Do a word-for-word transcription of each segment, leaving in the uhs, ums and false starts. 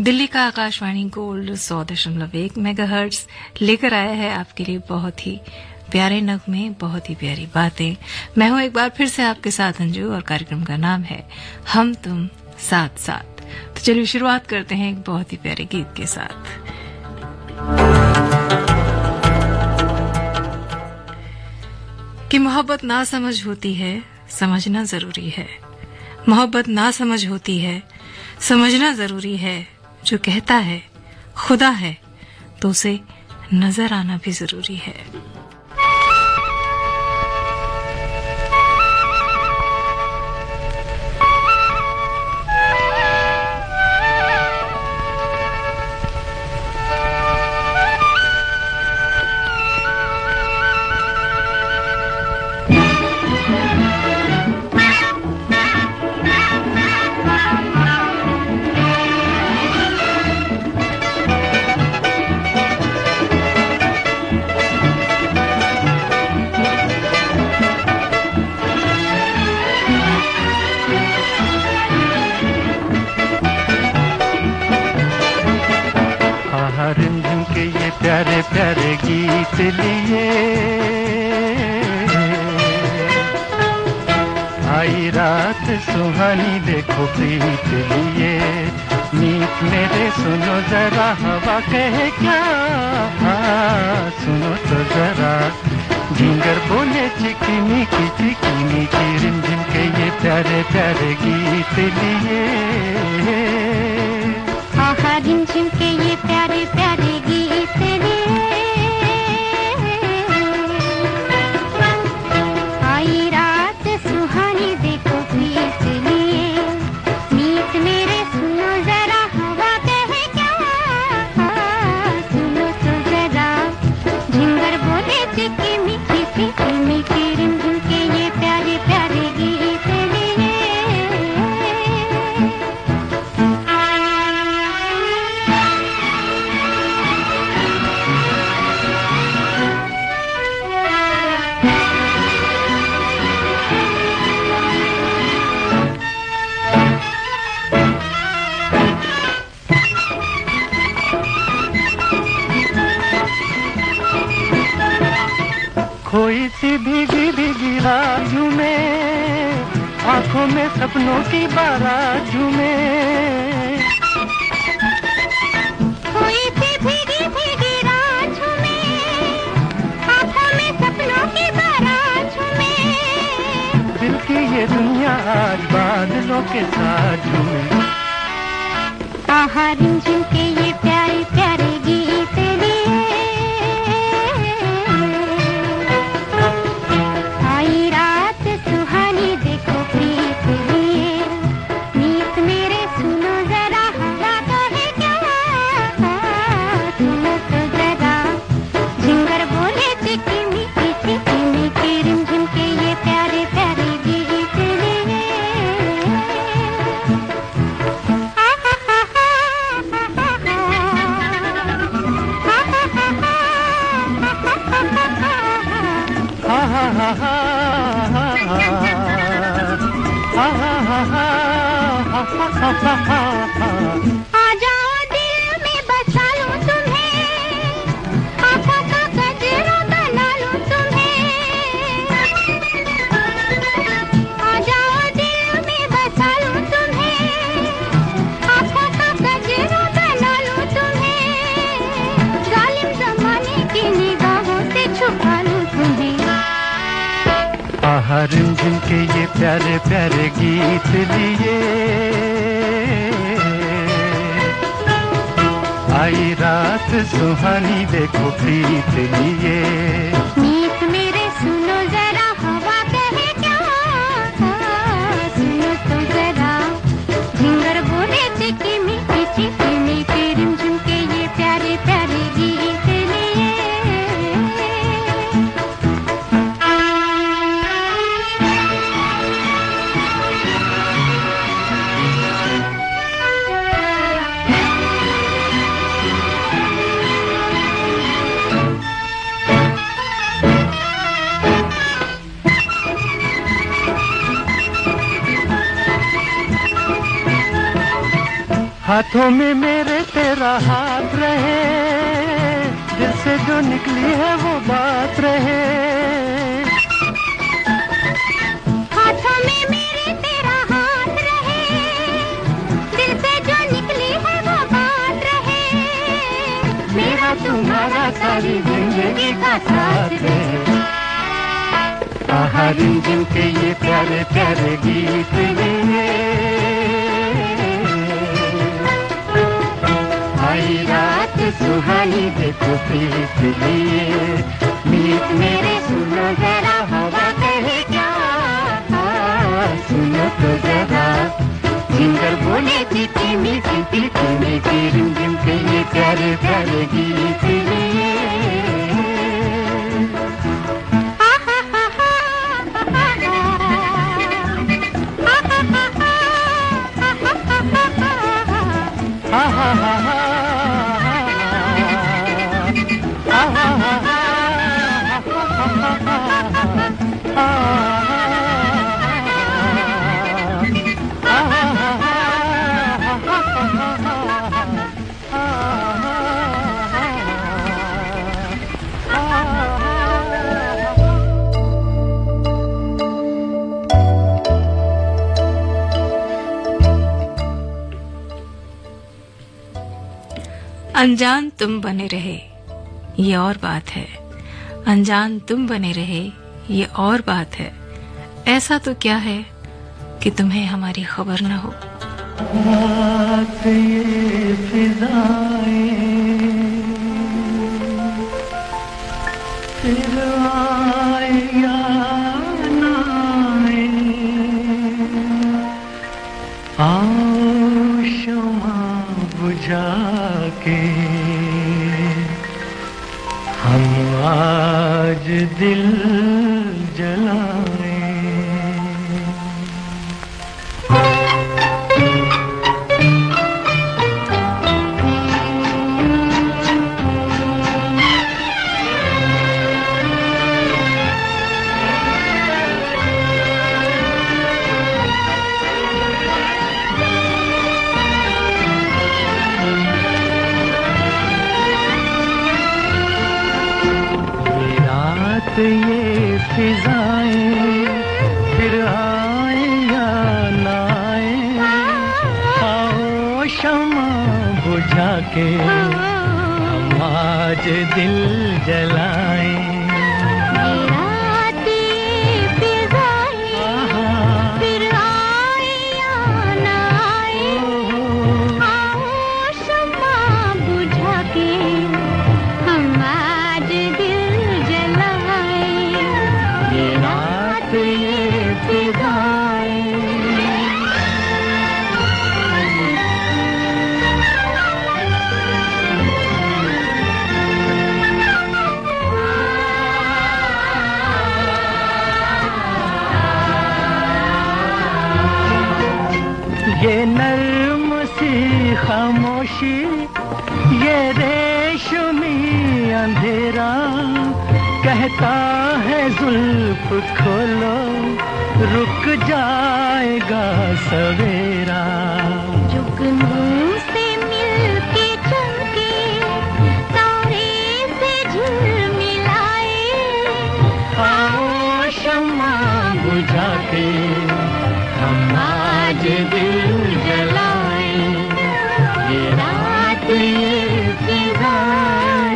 दिल्ली का आकाशवाणी गोल्ड सौ दशमलव एक मेगाहर्ट्ज लेकर आया है आपके लिए बहुत ही प्यारे नगमे, बहुत ही प्यारी बातें। मैं हूं एक बार फिर से आपके साथ अंजू और कार्यक्रम का नाम है हम तुम साथ साथ। तो चलिए शुरुआत करते हैं एक बहुत ही प्यारे गीत के साथ। कि मोहब्बत ना समझ होती है, समझना जरूरी है। मोहब्बत ना समझ होती है, समझना जरूरी है। जो कहता है खुदा है तो उसे नजर आना भी जरूरी है। प्यारे प्यारे गीत लिए आई रात सुहानी, देखो प्रीत लिए। मीत मेरे सुनो जरा, हवा कहे क्या, हाँ सुनो तो जरा। झिंगर बोले चिकनी की चिकनी की, रिमझिम के ये प्यारे प्यारे गीत लिए। आहा रिमझिम के ये प्यारे प्यारे गीत लिए। आई रात सुहानी, देखो प्रीत लिए। मीत मेरे सुनो जरा, हवा कहे क्या, सुनो तो जरा। झिंगर बोले चिकी मीठी चिकी मीठी, रिमझिम के ये प्यारे प्यारे गीत लिए। खोई सी भीगी भीगी रात में, आंखों में सपनों की बारात में। खोई सी भीगी भीगी रात में, आंखों में सपनों की बारात में। दिल की ये दुनिया आज बादलों के साथ झूमे। आहा रिमझिम के ये प्यारे प्यारे गीत लिए। आई रात सुहानी, देखो प्रीत लिए। मीत मेरे सुनो जरा, हवा कहे क्या, सुनो तो जरा। झिंगर बोले चिकी मीठी चिकी मीठी, रिमझिम के ये प्यारे प्यारे गीत लिए। आ जाओ दिल में बसा लूं तुम्हें, आँखों का गजरा बना लूं तुम्हें। आ जाओ दिल में बसा लूं तुम्हें, आँखों का गजरा बना लूं तुम्हें। जालिम ज़माने की निगाहों से छुपा लूं तुम्हें। आहा रिमझिम के ये प्यारे प्यारे गीत लिए। आई रात सुहानी, देखो प्रीत लिए। मीत मेरे सुनो जरा, हवा कहे क्या, सुनो तो जरा। झिंगर बोले चिकी मीठी चिकी मीठी, रिमझिम के ये प्यारे प्यारे गीत लिए। हाथों में मेरे तेरा हाथ रहे, दिल से जो निकली है वो बात रहे। हाथों में मेरे तेरा हाथ रहे, दिल से जो निकली है वो बात रहे। मेरा तुम्हारा सारी जिंदगी का साथ रहे। आहा रिमझिम के ये प्यारे प्यारे गीत लिए, आई रात सुहानी देखो प्रीत लिए। मीत मेरे सुनो जरा हवा कहे क्या, सुनो तो जरा जिंगर बोले जीती मीठी पीती मीठी रिमझिम के ये प्यारे प्यारे गीत लिए। अनजान तुम बने रहे ये और बात है, अनजान तुम बने रहे ये और बात है। ऐसा तो क्या है कि तुम्हें हमारी खबर न हो। रात ये फिजाएं फिर आए या ना आए, आओ शमा बुझा के हम आज दिल जलाएं। ये फिजाएं फिर आए या ना आए, आओ शमा बुझा के हम आज दिल जलाएं। ये नर्म सी खामोशी, ये रेशमी अंधेरा, कहता है जुल्फ खोलो रुक जाएगा सवेरा। जुगनू से मिलके चमके तारे से झिलमिलाए, आओ शमा बुझा के हम आज दिल जलाएं। ये रात ये फिजाएं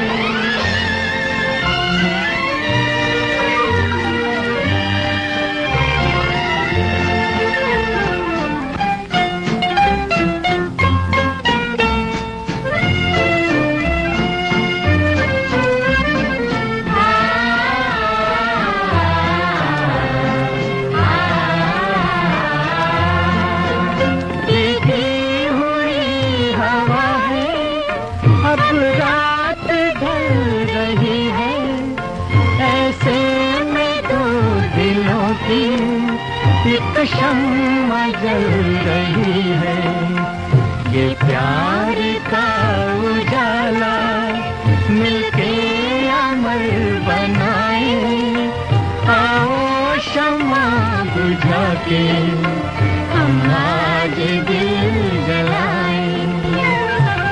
एक शम्मा जल रही है। ये प्यार का उजाला मिलके अमर बनाए, आओ शम्मा बुझा के हम आज दिल जलाएं।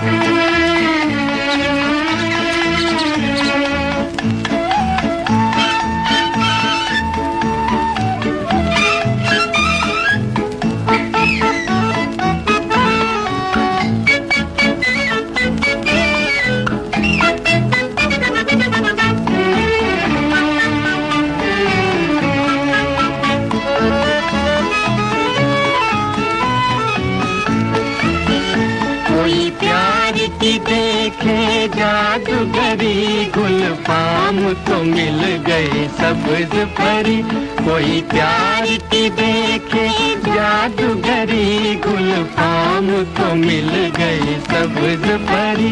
देखे जादूगरी गुल पाम तो मिल गई सब्ज परी, कोई प्यार की देखे जादूगरी गुल पाम तो मिल गई सब्ज परी।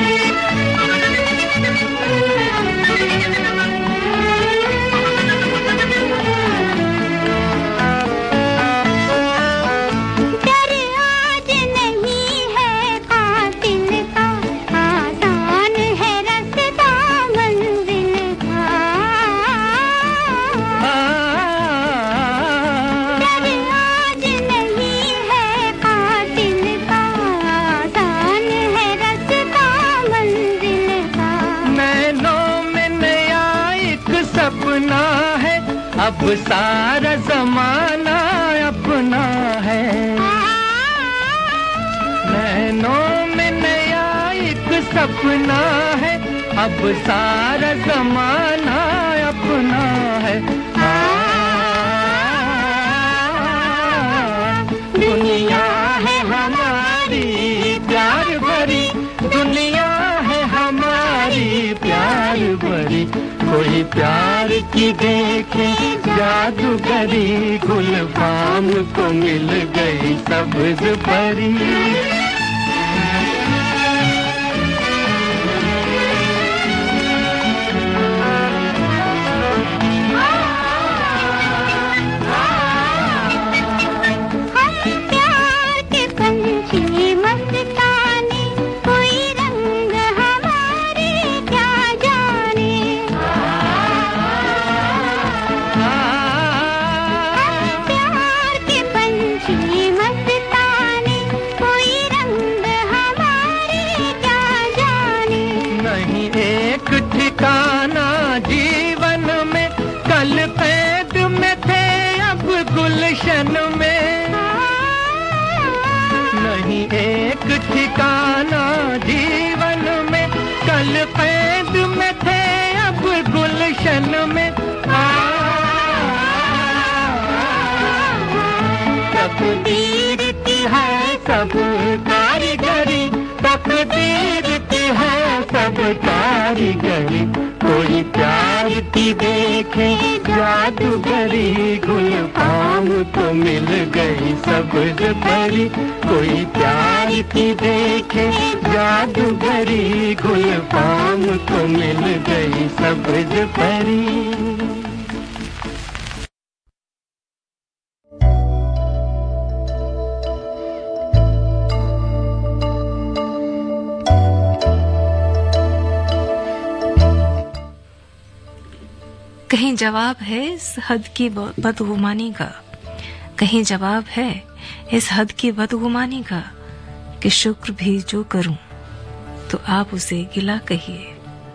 अब सारा जमाना अपना है, नैनों में नया एक सपना है, अब सारा जमाना अपना है। दुनिया है हमारी प्यार भरी, दुनिया है हमारी प्यार भरी, कोई प्यार की देखे जादूगरी गुल पाम को मिल गई सब्ज परी। गुलशन में नहीं एक ठिकाना जीवन में, कल कैद में थे अब गुलशन में। तकदीर की है सब कारीगरी, तकदीर की है सब कारीगरी, कोई प्यार की देखे जादूगरी गुल पाम तो मिल गई सब्ज परी, कोई प्यार की देखे जादूगरी गुल पाम तो मिल गई सब्ज परी। कहीं जवाब है इस हद की बदगुमानी का, कहीं जवाब है इस हद की बदगुमानी का, कि शुक्र भी जो करूं तो आप उसे गिला कहिए।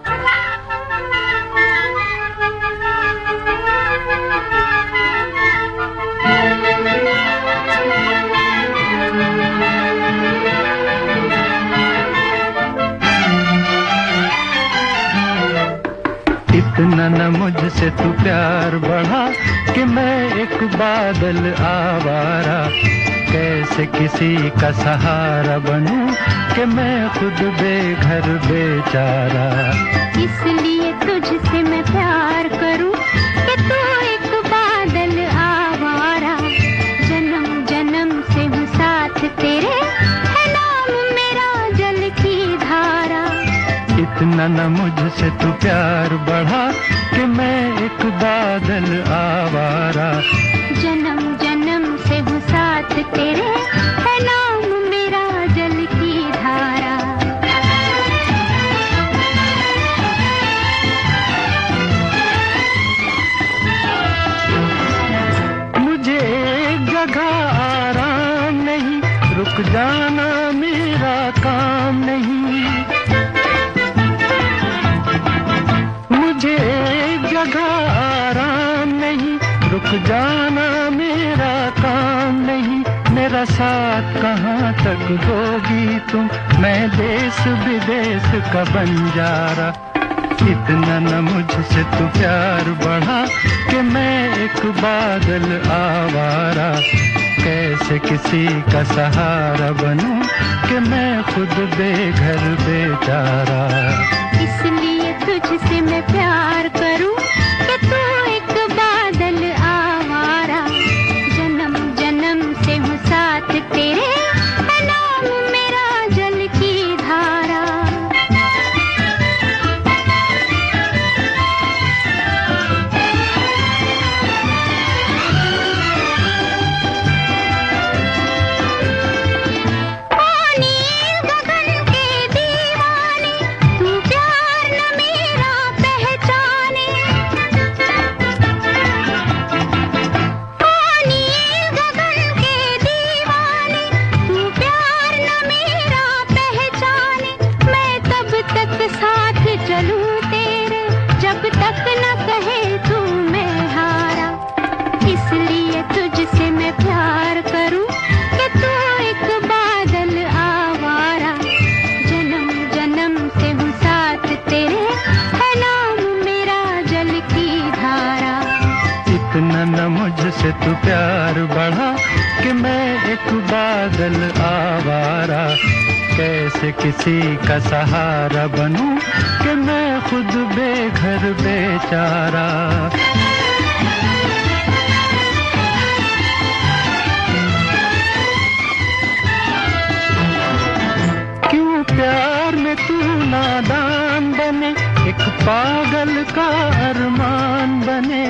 इतना न मुझसे तू प्यार बढ़ा कि मैं एक बादल आवारा, कैसे किसी का सहारा बनूं कि मैं खुद बेघर बेचारा। इसलिए तुझसे मैं प्यार करूं कि तू एक बादल आवारा, जन्म जन्म से हूँ साथ तेरे, है नाम मेरा जल की धारा। इतना न मुझसे तू प्यार बढ़ा कि मैं एक बादल आवारा, जन्म जन्म से हूँ साथ तेरे, है नाम मेरा जल की धारा। मुझे जगह आराम नहीं, रुक जाना मेरा काम नहीं, मुझे एक जगह आराम नहीं, रुक जाना मेरा काम नहीं। मेरा साथ कहाँ तक दोगी तुम, मैं देश विदेश का बंजारा। इतना न मुझसे तू प्यार बढ़ा कि मैं एक बादल आवारा। कैसे किसी का सहारा बनूं कि मैं खुद बेघर बेचारा। इसलिए तुझसे मैं प्यार करूं कि तू एक बादल आवारा। जन्म जन्म से हूँ साथ तेरे, है नाम मेरा जल की धारा। मुझसे तू प्यार बढ़ा कि मैं एक बादल आवारा। कैसे किसी का सहारा बनूं कि मैं खुद बेघर बेचारा। क्यों प्यार में तू नादान बने, एक पागल का अरमान बने।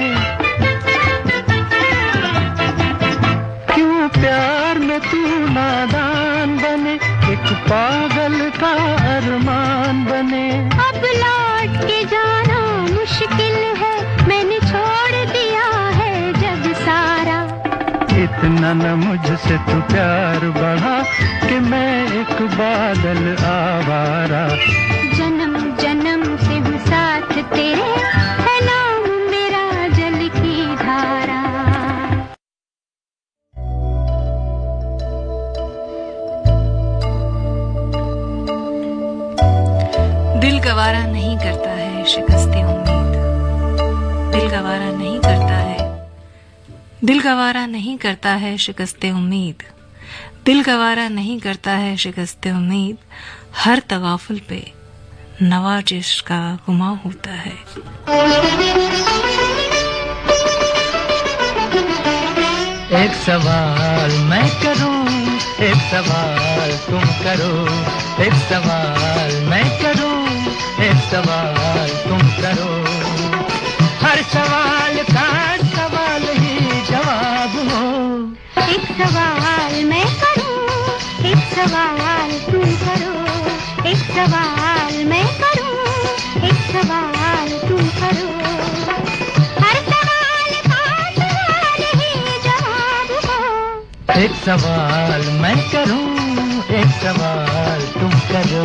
प्यार में तू नादान बने, एक पागल का अरमान बने। अब लौट के जाना मुश्किल है, मैंने छोड़ दिया है जग सारा। इतना न मुझसे तू प्यार बढ़ा कि मैं एक बादल आवारा। जन्म जन्म से हूँ साथ तेरे, है नाम मेरा जल की धारा। दिल गवारा नहीं करता है शिकस्ते उम्मीद, दिल गवारा नहीं करता है, दिल गवारा नहीं करता है शिकस्ते उम्मीद, दिल गवारा नहीं करता है शिकस्ते उम्मीद। हर तगाफुल पे नवाजिश का गुमा होता है। एक सवाल मैं करूं, एक सवाल तुम करो। एक सवाल मैं करूं, एक सवाल तुम करो। हर सवाल का सवाल ही जवाब हो। एक सवाल मैं करूं, एक सवाल तुम करो। एक सवाल मैं करूं, एक सवाल तुम करो। हर सवाल का सवाल ही जवाब हो। एक सवाल मैं करूं, एक सवाल तुम करो।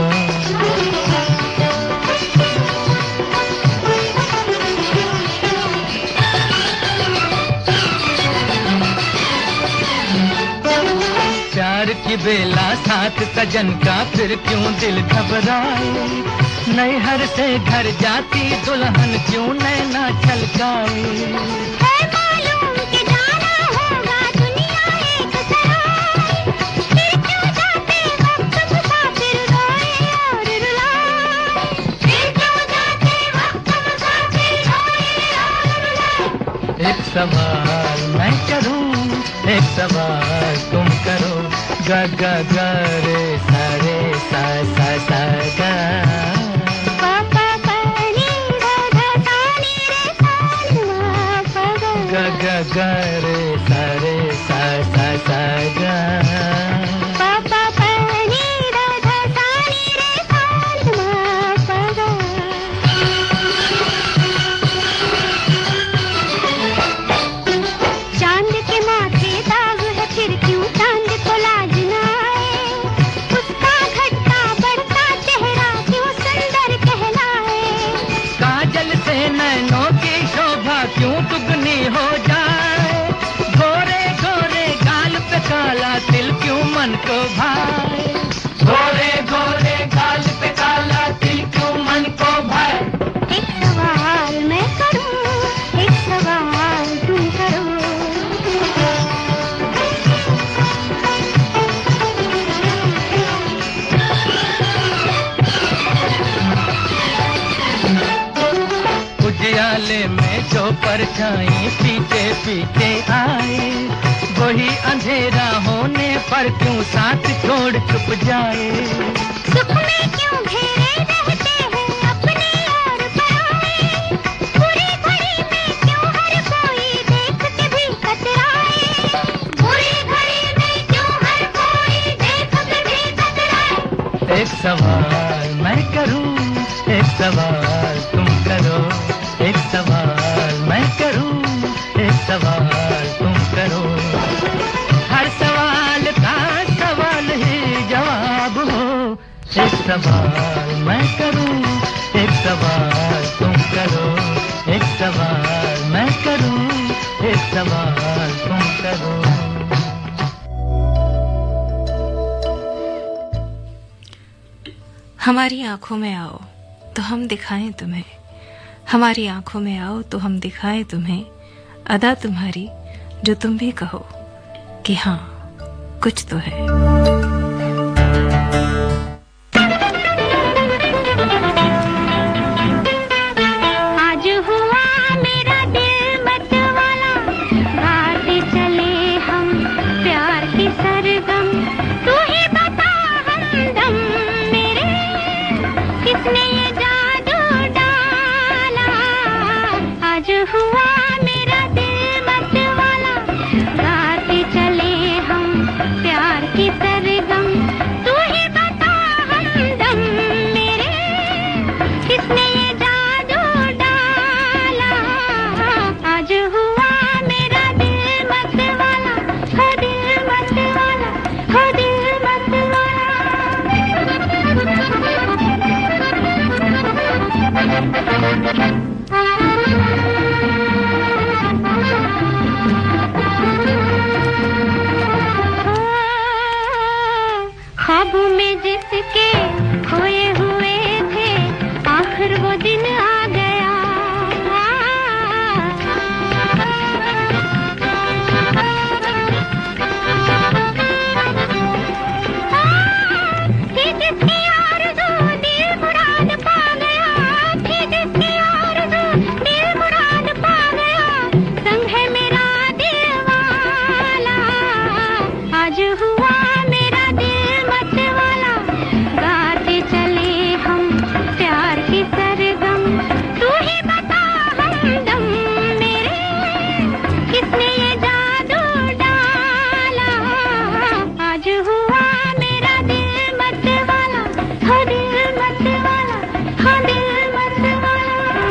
प्यार की बेला साथ सजन का, फिर क्यों दिल घबराए। नैहर से घर जाती दुल्हन क्यों नैना छलकाए। है मालूम कि जाना होगा दुनिया एक सराय, फिर क्यों जाते वक्त मुसाफिर रोए और रुलाए। फिर क्यों जाते वक्त मुसाफिर रोए और रुलाए। एक सवाल मैं करूं, एक सवाल तुम करो। ग ग ग रे सा रे सा सा सा गा। पा पा पा नी धा धा सा नी रे सा मा पा गा। ग ग ग रे सा रे सा सा सा गा। पा पा पा नी धा धा सा नी रे सा मा पा गा। चांद के माथे दाग है, फिर क्यों चांद को लाज न आए। भाए, गोरे गोरे गाल पे काला तिल क्यों मन को भाए। एक सवाल मैं करूं, एक सवाल तुम करो। उजियाले में जो परछाई पीछे पीछे आए, वही अंधेरा होने पर क्यों साथ छोड़ चुप जाए। सुख में क्यों घेरे रहते हैं अपने और पराए, बुरी घड़ी में क्यों हर कोई देख के भी कतराए। बुरी घड़ी में क्यों हर कोई देख के भी कतराए। एक सवाल मैं करूं, एक सवाल तुम करो। एक सवाल मैं करूं, एक सवाल तुम करो। हर सवाल का सवाल ही जवाब हो। एक सवाल मैं करूं, एक सवाल तुम करो। एक सवाल मैं करूं, एक सवाल तुम करो। हमारी आंखों में आओ तो हम दिखाएं तुम्हें, हमारी आंखों में आओ तो हम दिखाएं तुम्हें अदा तुम्हारी, जो तुम भी कहो कि हाँ कुछ तो है। आज हुआ मेरा दिल मत वाला, गाते चले हम प्यार की सरगम। तू ही बता हमदम मेरे, किसने ये जादू डाला। आज हुआ मेरा दिल मत वाला, गाते चले हम प्यार की सरगम। तू ही बता हमदम मेरे, किसने ये जादू डाला। आज हुआ मेरा दिल मत वाला, हो दिल मत वाला, हो दिल मत वाला। ख्वाबों में जिसके खोए हुए थे, आखिर वो दिन आ गया। थी जिसकी आरज़ू दिल मुराद पा गया, थी जिसकी आरज़ू दिल मुराद पा गया। संग है मेरा दिल वाला, आज हुआ मेरा दिल मत वाला। गाते चले हम प्यार की सरगम। तू ही बता हमदम मेरे, किसने ये जादू डाला। आज हुआ मेरा दिल मत वाला, हो दिल मत वाला, हो दिल मत वाला।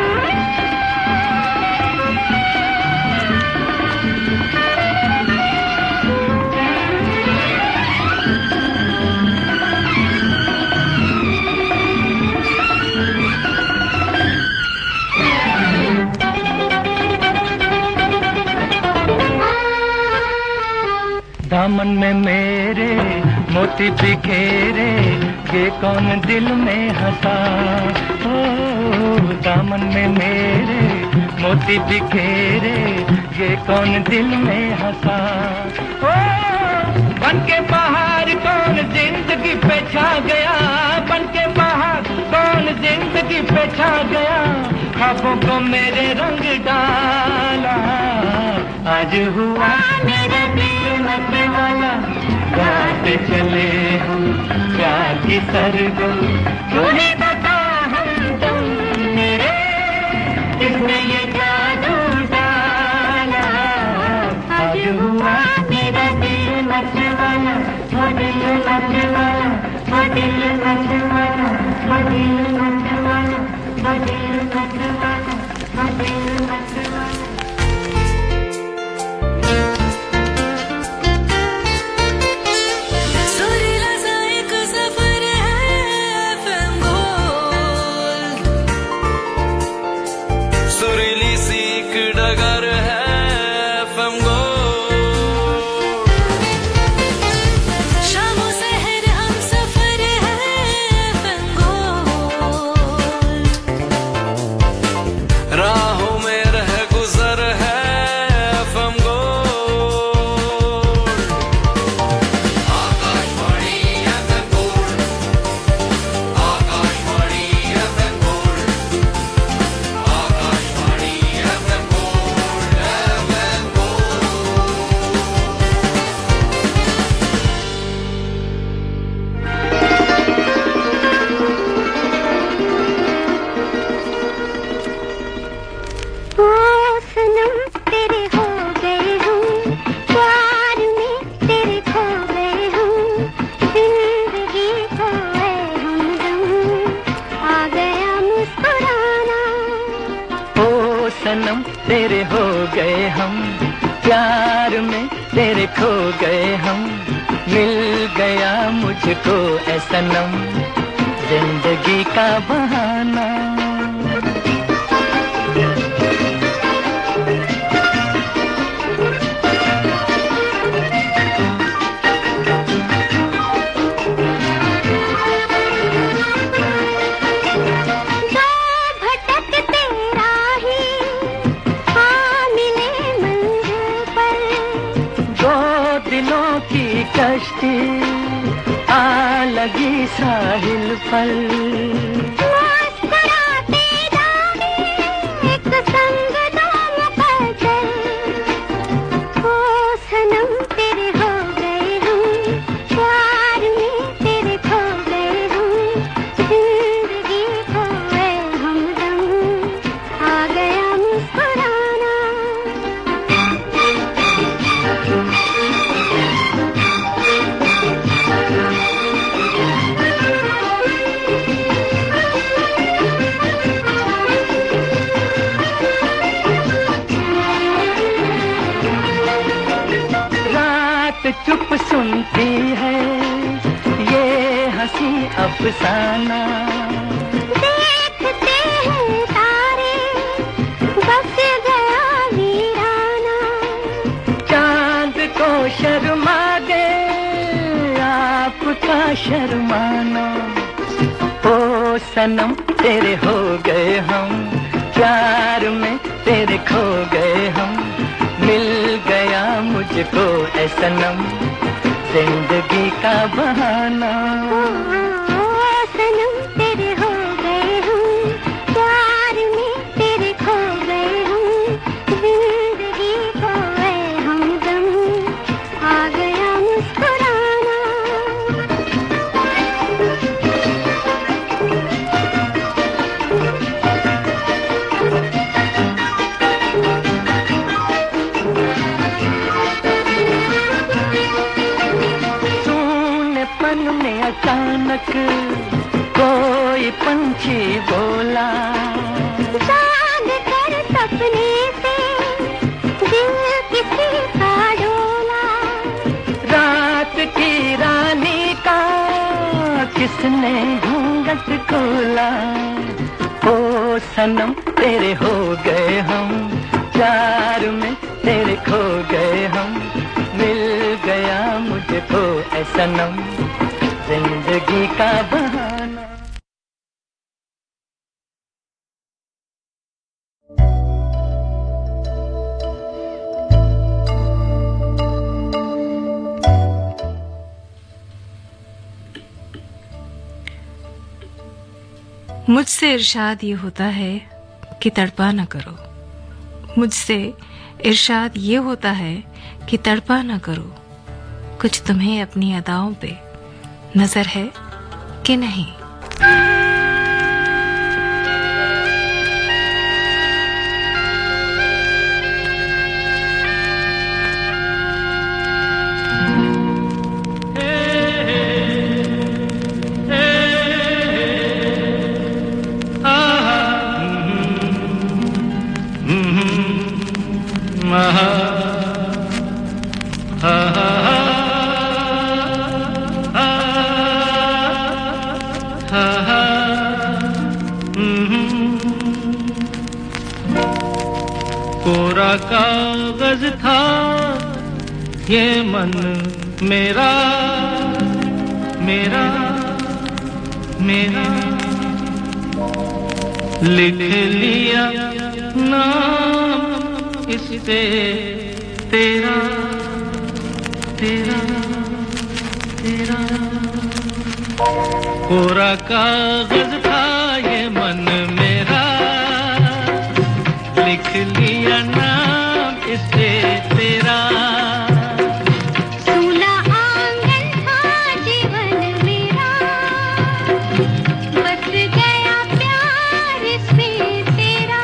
दामन में मेरे मोती बिखेरे, ये कौन दिल में हंसा। ओ दामन में मेरे मोती बिखेरे, ये कौन दिल में हंसा। ओ बन के बाहर कौन जिंदगी पे छा गया, बन के बाहर कौन जिंदगी पे छा गया। ख्वाबों को मेरे रंग डाला। आज हुआ मेरा दिल मत वाला, गाते चले हम प्यार की सरगम। तूने बता हमदम मेरे, किसने ये जादू डाला। आज हुआ मेरा दिल मत वाला, वो दिल मत वाला, वो दिल मत वाला, वो दिल मत वाला, वो दिल मत वाला, वो दिल मत वाला। सुरीला सा एक सफर है सनम तेरे हो गए हम, प्यार में तेरे खो गए हम, मिल गया मुझको ऐ सनम जिंदगी का बहाना। कश्ती आ लगी साहिल पर, मुस्कुराते जाने एक संग दो मुकद्दर, ओ सनम तेरे हो गए हम, प्यार में तेरे खो गए हम, जिंदगी खो गए हमदम, आ गया मुस्कुराना। चुप सुनती है ये हंसी अफसाना, देखते हैं तारे बस गया वीराना, चांद को शर्मा गए आपका शर्माना, ओ सनम तेरे हो गए हम, प्यार में तेरे खो गए हम, मिल गया मुझको ऐ सनम जिंदगी का बहाना। ओ सनम तेरे हो गए हम, प्यार में तेरे खो गए हम, जिंदगी खो गए हमदम, आ गया मुस्कुराना। में अचानक कोई पंछी बोला, जाग कर सपने से दिल किसी का डोला, रात की रानी का किसने घूंघट खोला, ओ सनम तेरे हो गए हम, प्यार में तेरे खो गए हम, मिल गया मुझको ऐ सनम जिंदगी का बहाना। मुझसे इरशाद ये होता है कि तड़पा न करो, मुझसे इरशाद ये होता है कि तड़पा न करो, कुछ तुम्हें अपनी अदाओं पे नजर है कि नहीं। कोरा कागज था ये मन मेरा मेरा मेरा, लिख लिया नाम इस पे तेरा तेरा तेरा। कोरा कागज था ये मन मेरा, लिख लिया नाम इस पे तेरा। सूना आंगन था जीवन मेरा, बस गया प्यार इसमें तेरा।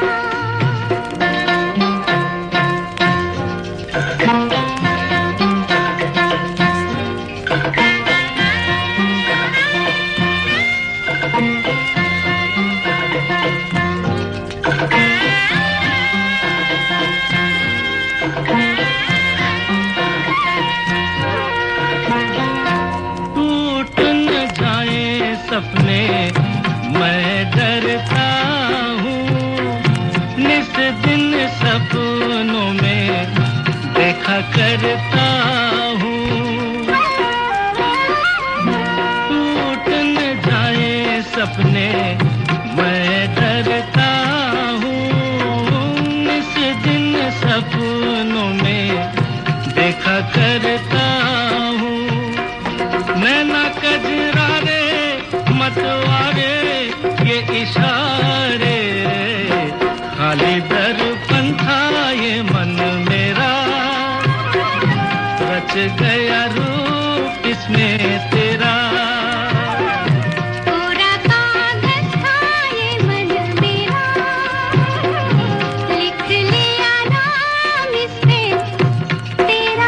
अपने मैं डरता हूँ। इस दिन सपनों में देखा करता हूँ, नैना कजरारे मतवारे ये इशारे, खाली दर्पण था ये मन मेरा, रच गया रूप इसमें तेरा। पूरा कागज था ये मन मेरा, लिख लिया नाम इस पे तेरा।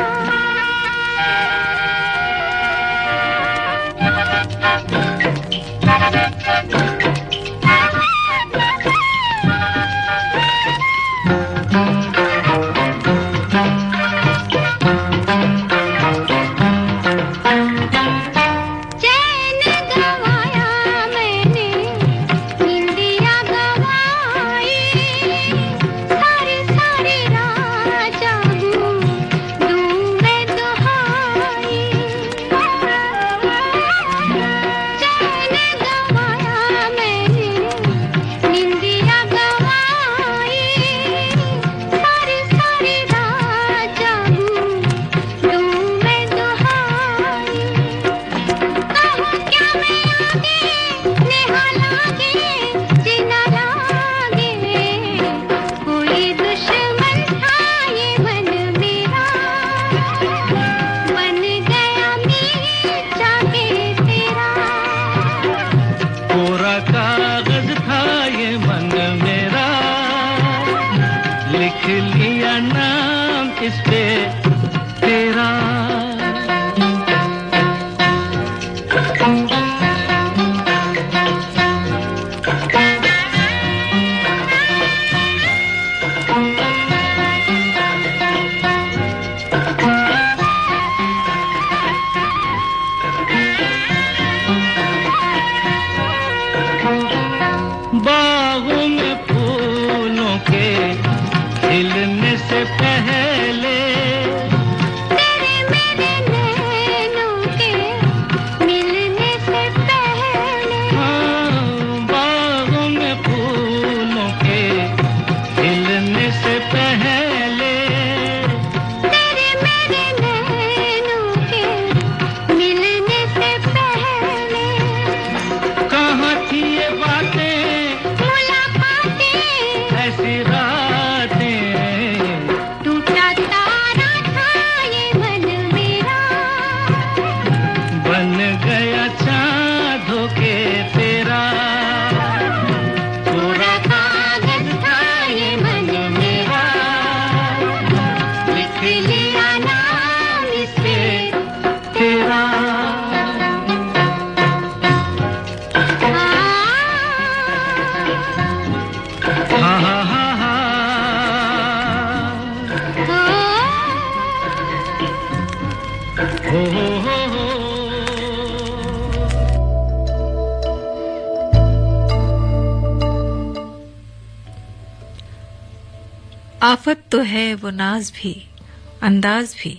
आफत तो है वो नाज भी अंदाज भी,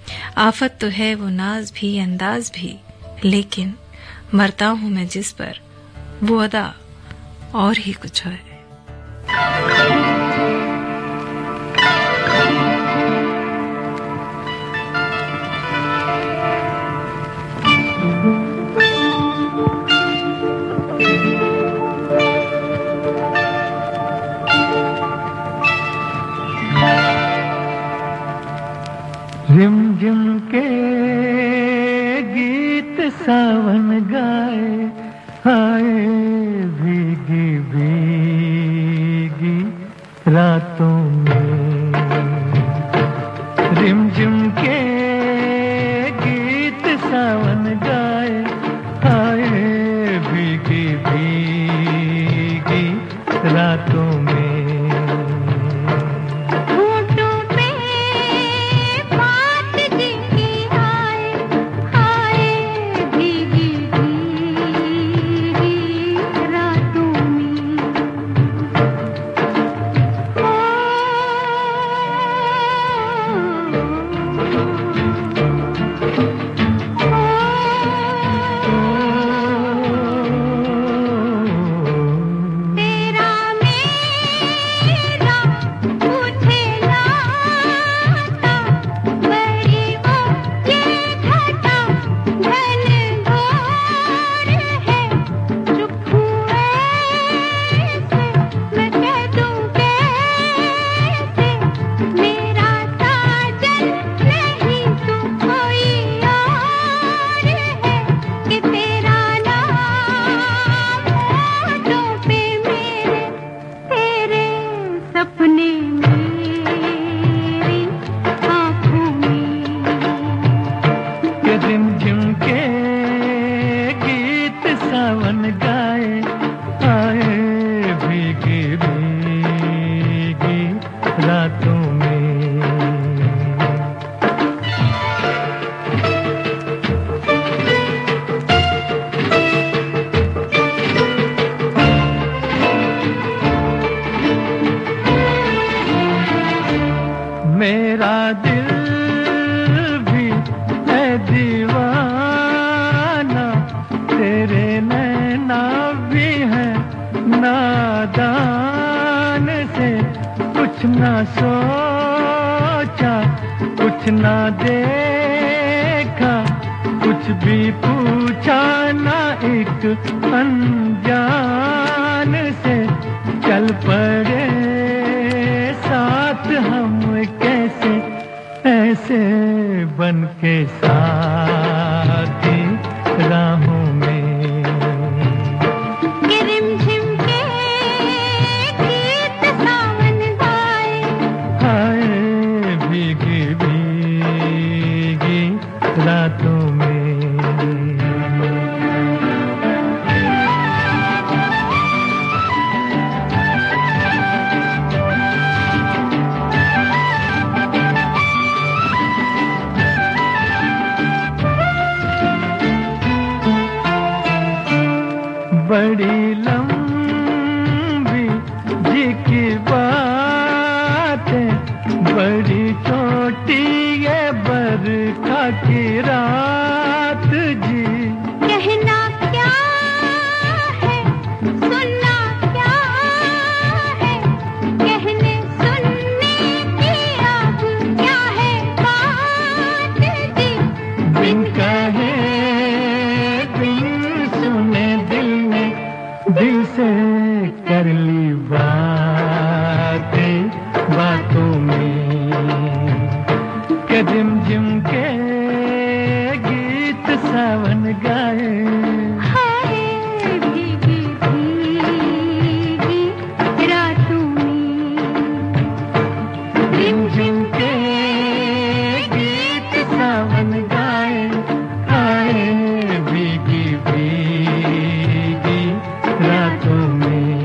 आफत तो है वो नाज भी अंदाज भी, लेकिन मरता हूं मैं जिस पर वो अदा और ही कुछ है। रिम झिम के गीत सावन गाए, आए भीगी भीगी रातों में। रिम झिम के गीत सावन गाए, आए भीगी भीगी रातों में। मेरे नैना भी हैं नादान से, कुछ ना सोचा कुछ ना देखा, कुछ भी पूछा ना एक अनजान से, चल पड़े साथ हम कैसे ऐसे बन के साथी राहों में। कि रिमझिम के गीत सावन गाए, हाय भीगी भीगी रातों में। बड़ी लंबी जी की बातें, बड़ी छोटी ये बरखा की रात जी। कहना क्या है सुनना क्या है, कहने सुनने की अब क्या है बात जी। बिन कहे बिन सुने दिल ने दिल से कर ली बातें बातों में, के झिम के गीत सावन गाए, हाय भीगी भीगी रातों में। झिम झिम के गीत सावन गाए, आए भीगी भीगी रातों में।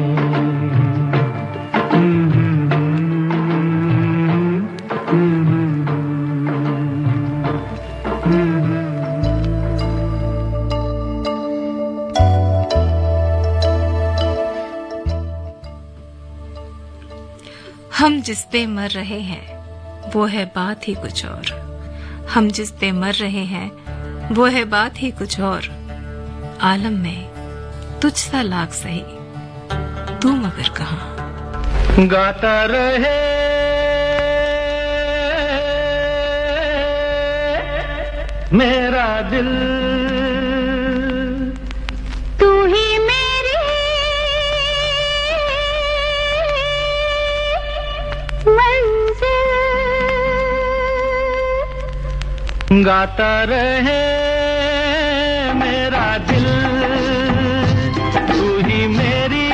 हम जिस पे मर रहे हैं वो है बात ही कुछ और, हम जिस पे मर रहे हैं वो है बात ही कुछ और। आलम में तुझसा लाग सही तू मगर कहाँ। गाता रहे मेरा दिल, तू ही मेरी मंजिल। गाता रहे मेरा दिल, तू ही मेरी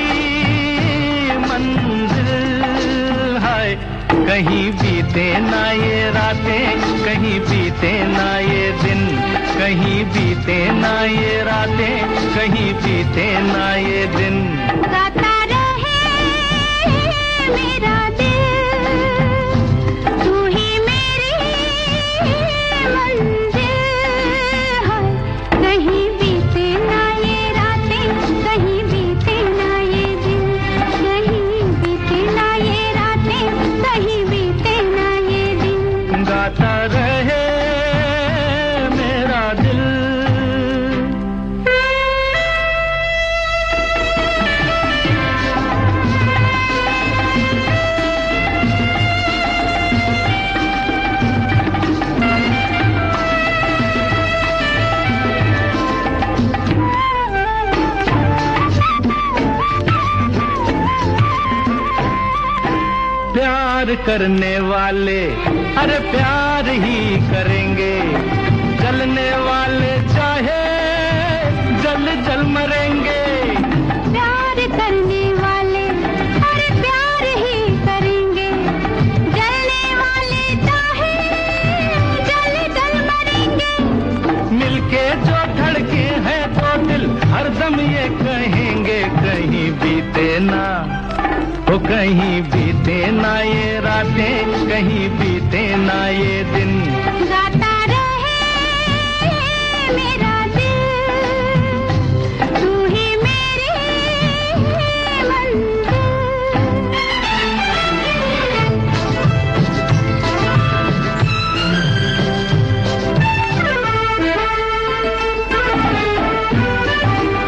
मंजिल। हाय कहीं बीते ना ये रातें, कहीं बीते ना ये दिन, कहीं बीते ना ये रातें, कहीं बीते ना ये दिन। गाता रहे मेरा दिल, तू ही मेरी मंजिल। हाय कहीं बीते ना ये रातें, कहीं बीते ना ये दिन, कहीं बीते ना ये रातें, कहीं बीते ना ये दिन। गाता रहे मेरा दिल। प्यार करने वाले अरे प्यार ही करेंगे, जलने वाले चाहे जल जल मरेंगे। प्यार करने वाले अरे प्यार ही करेंगे, जलने वाले चाहे जल जल मरेंगे। मिलके जो धड़के हैं तो दिल हरदम ये कहेंगे, कहीं बीते ना वो कहीं बीते ना ये रातें, कहीं बीते ना ये दिन। गाता रहे मेरा दिल, तू ही मेरी मंजिल।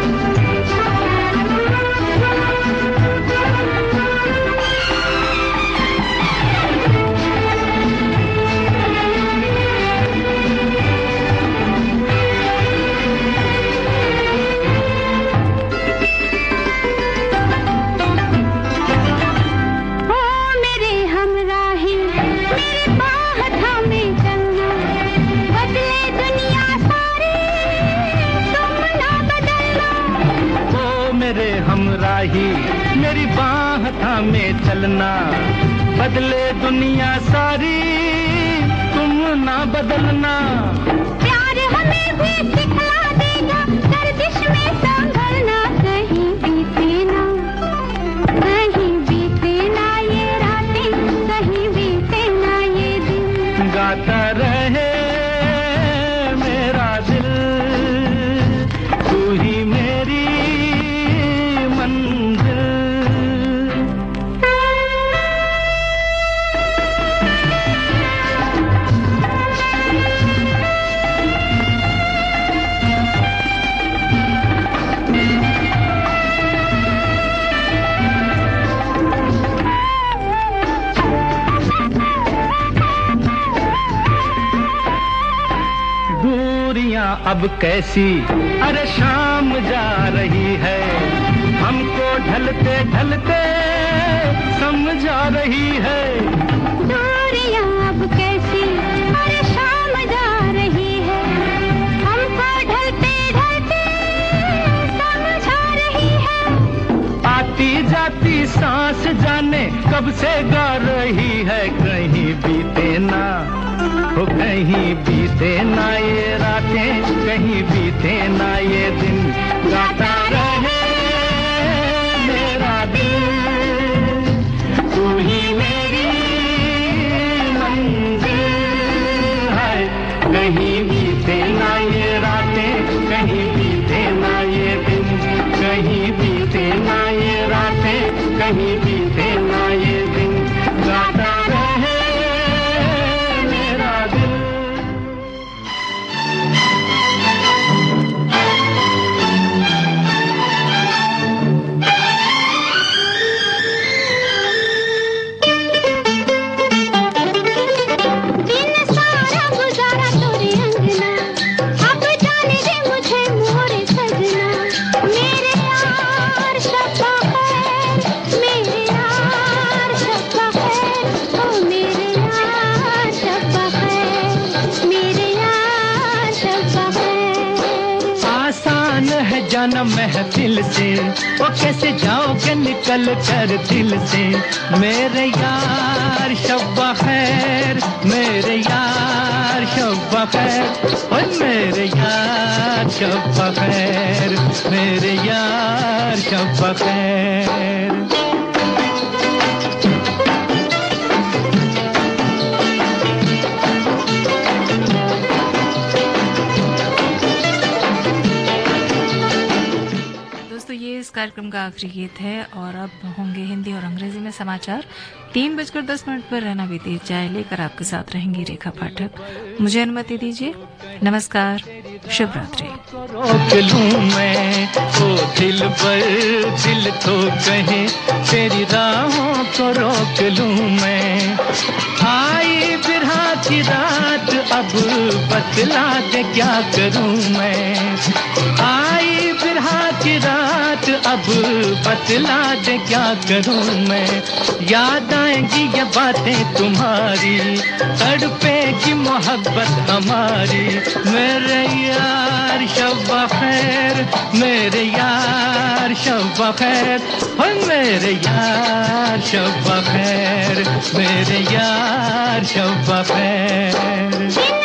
ही मेरी बाह थामे चलना, बदले दुनिया सारी तुम ना बदलना। प्यार हमें भी सिखला देगा गर्दिश में संभलना, कहीं बीते ना, कहीं बीते ना ये रातें, कहीं बीते ना ये दिन। गाता रहे मेरा दिल, तू ही मेरी मंजिल। दूरियां अब कैसी, अरे शाम जा रही है, हमको ढलते ढलते समझा रही है। दूरियां अब कैसी, अरे शाम जा रही है, हमको ढलते ढलते समझा रही है। आती जाती सांस जाने कब से गा रही है, कहीं बीते ना, हो कहीं बीते ना ये रातें, कहीं बीते ना ये दिन। गाता रहे मेरा दिल, तू ही मेरी मंजिल है। कहीं बीते ना ये रातें, कहीं बीते ना ये दिन, कहीं बीते ना ये रातें, कहीं बीते ना ये दिन। गाता रहे मेरा दिल। दिन सारा गुजारा तोरे अंगना, अब जाने दे मुझे मोरे सजना। मेरे यार शब्बा खैर, मेरे यार शब्बा खैर, ओ मेरे यार शब्बा खैर, मेरे यार शब्बा खैर। आसान है जाना महफिल से, वो कैसे जाओगे निकल कर दिल से। मेरे यार शब्बा खैर, मेरे यार शब्बा खैर, ओए मेरे यार शब्बा खैर, मेरे यार शब्बा खैर। दोस्तों ये इस कार्यक्रम का आखिरी गीत है और अब होंगे हिंदी और अंग्रेजी में समाचार। तीन बजकर दस मिनट पर रहना बीती जाए लेकर आपके साथ रहेंगी रेखा पाठक। मुझे अनुमति दीजिए। नमस्कार, शुभ रात्रि। रोक लूं मैं ओ दिल पर दिल तो कहे, तेरी राहों को रोक लूं मैं। आई बिरहा की रात अब बतला दे क्या करूं मैं। आई बिरहा की रात अब बतला दे क्या करूं मैं। याद आएंगी ये बातें तुम्हारी, तड़पेगी मोहब्बत हमारी। मेरे यार शब्बा खैर, मेरे यार शब्बा खैर, हो मेरे यार शब्बा खैर, मेरे यार शब्बा खैर।